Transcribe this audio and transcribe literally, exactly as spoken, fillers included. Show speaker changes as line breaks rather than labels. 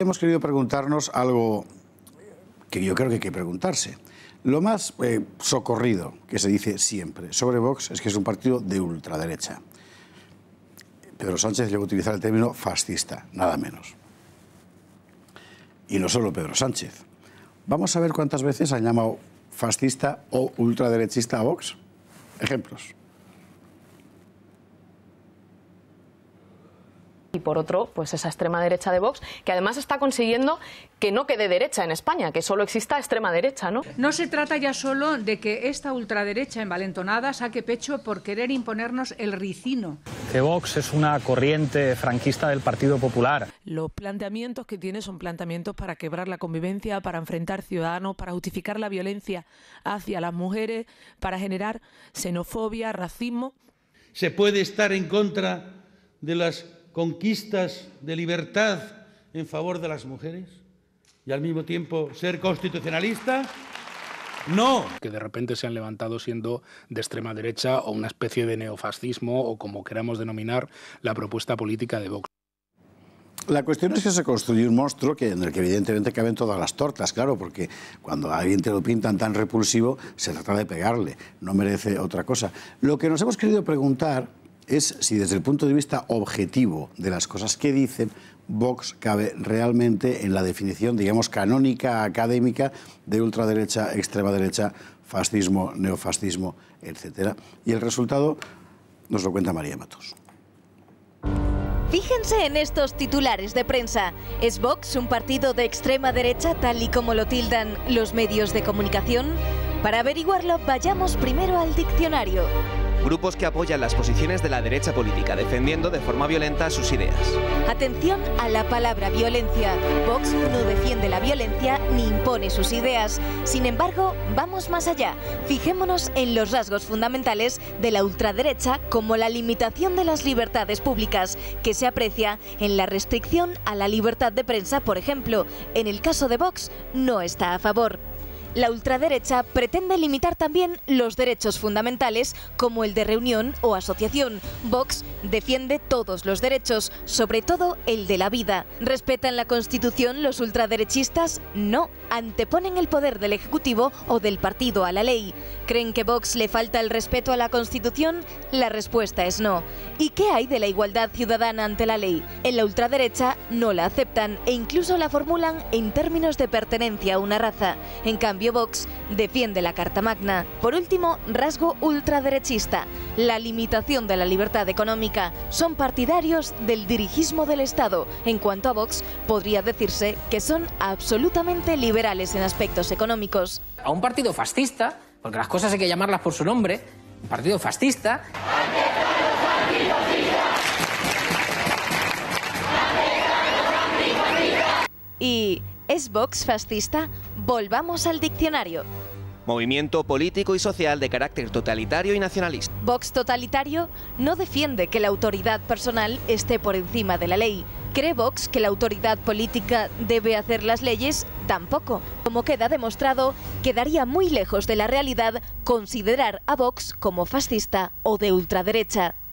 Hemos querido preguntarnos algo que yo creo que hay que preguntarse. Lo más eh, socorrido que se dice siempre sobre Vox es que es un partido de ultraderecha. Pedro Sánchez llegó a utilizar el término fascista, nada menos. Y no solo Pedro Sánchez. Vamos a ver cuántas veces han llamado fascista o ultraderechista a Vox. Ejemplos.
Y por otro, pues esa extrema derecha de Vox, que además está consiguiendo que no quede derecha en España, que solo exista extrema derecha, ¿no?
No se trata ya solo de que esta ultraderecha envalentonada saque pecho por querer imponernos el ricino.
Que Vox es una corriente franquista del Partido Popular.
Los planteamientos que tiene son planteamientos para quebrar la convivencia, para enfrentar ciudadanos, para justificar la violencia hacia las mujeres, para generar xenofobia, racismo.
Se puede estar en contra de las conquistas de libertad en favor de las mujeres y al mismo tiempo ser constitucionalista. No.
Que de repente se han levantado siendo de extrema derecha o una especie de neofascismo o como queramos denominar la propuesta política de Vox.
La cuestión es que se construye un monstruo que, en el que evidentemente caben todas las tortas, claro, porque cuando a alguien te lo pintan tan repulsivo se trata de pegarle, no merece otra cosa. Lo que nos hemos querido preguntar es si desde el punto de vista objetivo de las cosas que dicen, Vox cabe realmente en la definición, digamos, canónica, académica de ultraderecha, extrema derecha, fascismo, neofascismo, etcétera. Y el resultado nos lo cuenta María Matos.
Fíjense en estos titulares de prensa. ¿Es Vox un partido de extrema derecha tal y como lo tildan los medios de comunicación? Para averiguarlo, vayamos primero al diccionario.
Grupos que apoyan las posiciones de la derecha política, defendiendo de forma violenta sus ideas.
Atención a la palabra violencia. Vox no defiende la violencia ni impone sus ideas. Sin embargo, vamos más allá. Fijémonos en los rasgos fundamentales de la ultraderecha, como la limitación de las libertades públicas, que se aprecia en la restricción a la libertad de prensa, por ejemplo. En el caso de Vox, no está a favor. La ultraderecha pretende limitar también los derechos fundamentales como el de reunión o asociación. Vox defiende todos los derechos, sobre todo el de la vida. ¿Respetan la Constitución los ultraderechistas? No. Anteponen el poder del Ejecutivo o del partido a la ley. ¿Creen que Vox le falta el respeto a la Constitución? La respuesta es no. ¿Y qué hay de la igualdad ciudadana ante la ley? En la ultraderecha no la aceptan e incluso la formulan en términos de pertenencia a una raza. En cambio, Vox defiende la Carta Magna. Por último, rasgo ultraderechista, la limitación de la libertad económica. Son partidarios del dirigismo del Estado. En cuanto a Vox, podría decirse que son absolutamente liberales en aspectos económicos.
A un partido fascista, porque las cosas hay que llamarlas por su nombre, un partido fascista.
¿Y es Vox fascista? Volvamos al diccionario.
Movimiento político y social de carácter totalitario y nacionalista.
Vox totalitario no defiende que la autoridad personal esté por encima de la ley. ¿Cree Vox que la autoridad política debe hacer las leyes? Tampoco. Como queda demostrado, quedaría muy lejos de la realidad considerar a Vox como fascista o de ultraderecha.